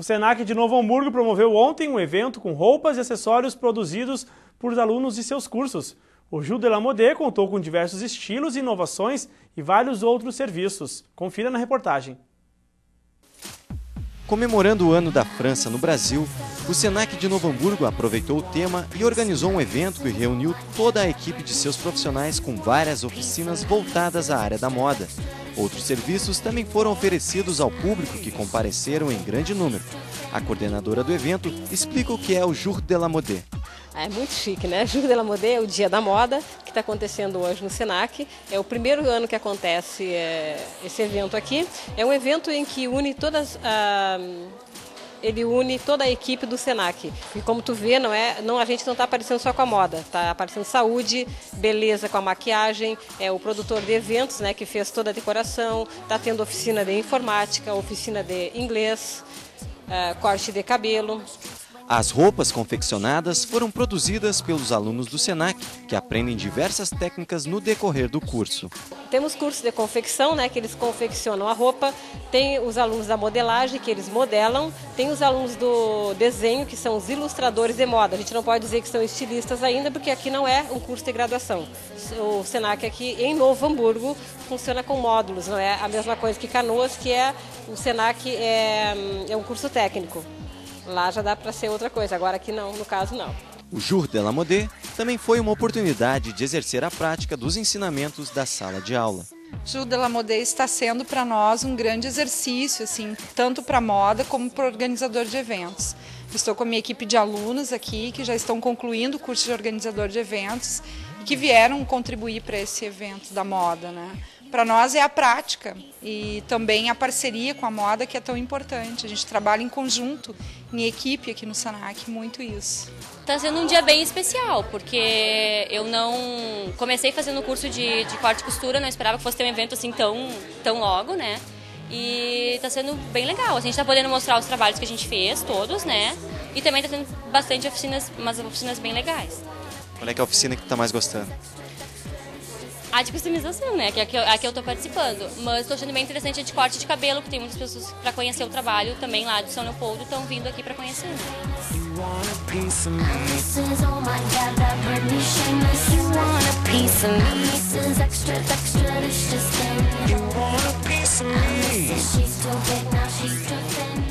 O Senac de Novo Hamburgo promoveu ontem um evento com roupas e acessórios produzidos por alunos de seus cursos. O Jour de la Mode contou com diversos estilos, inovações e vários outros serviços. Confira na reportagem. Comemorando o Ano da França no Brasil, o Senac de Novo Hamburgo aproveitou o tema e organizou um evento que reuniu toda a equipe de seus profissionais com várias oficinas voltadas à área da moda. Outros serviços também foram oferecidos ao público que compareceram em grande número. A coordenadora do evento explica o que é o Jour de la Mode. É muito chique, né? Jour de la Mode é o Dia da Moda, que está acontecendo hoje no Senac. É o primeiro ano que acontece esse evento aqui. É um evento em que une ele une toda a equipe do Senac. E como tu vê, a gente não está aparecendo só com a moda, está aparecendo saúde, beleza com a maquiagem, o produtor de eventos, né, que fez toda a decoração, está tendo oficina de informática, oficina de inglês, corte de cabelo. As roupas confeccionadas foram produzidas pelos alunos do Senac, que aprendem diversas técnicas no decorrer do curso. Temos curso de confecção, né, que eles confeccionam a roupa, tem os alunos da modelagem, que eles modelam, tem os alunos do desenho, que são os ilustradores de moda. A gente não pode dizer que são estilistas ainda, porque aqui não é um curso de graduação. O Senac aqui em Novo Hamburgo funciona com módulos, não é a mesma coisa que Canoas, que o Senac é um curso técnico. Lá já dá para ser outra coisa, agora aqui não, no caso não. O Jour de la Mode também foi uma oportunidade de exercer a prática dos ensinamentos da sala de aula. Jour de la Mode está sendo para nós um grande exercício, assim, tanto para a moda como para o organizador de eventos. Estou com a minha equipe de alunos aqui, que já estão concluindo o curso de organizador de eventos e que vieram contribuir para esse evento da moda, né? Para nós é a prática e também a parceria com a moda que é tão importante. A gente trabalha em conjunto, em equipe aqui no Senac, muito isso. Está sendo um dia bem especial, porque eu não comecei fazendo curso de corte e costura, não esperava que fosse ter um evento assim tão logo, né? E está sendo bem legal. A gente está podendo mostrar os trabalhos que a gente fez, todos, né? E também está tendo bastante oficinas, umas oficinas bem legais. Qual é que é a oficina que tu está mais gostando? A de customização, né? Que é a que eu estou participando. Mas estou achando bem interessante a de corte de cabelo, que tem muitas pessoas para conhecer o trabalho também lá de São Leopoldo, estão vindo aqui para conhecer. You want a piece of me.